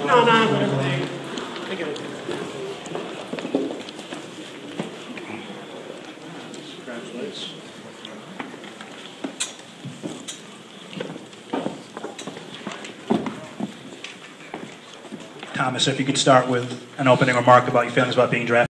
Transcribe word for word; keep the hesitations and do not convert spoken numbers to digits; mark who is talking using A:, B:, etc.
A: No, no, whatever. I get it. Congratulations.
B: Thomas, if you could start with an opening remark about your feelings about being drafted.